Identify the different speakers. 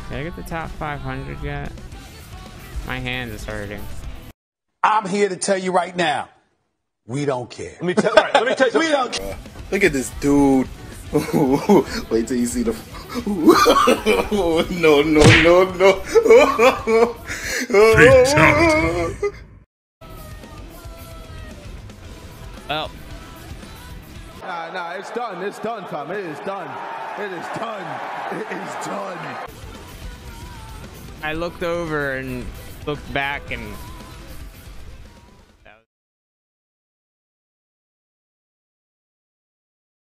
Speaker 1: Did I get the top 500 yet? My hand is hurting.
Speaker 2: I'm here to tell you right now, we don't care.
Speaker 3: Let me tell you something.
Speaker 2: We don't care.
Speaker 4: Look at this dude. Wait till you see the. No.
Speaker 1: Oh.
Speaker 3: Nah, it's done. It's done, fam. It is done. It is done. It is done.
Speaker 1: I looked over and looked back and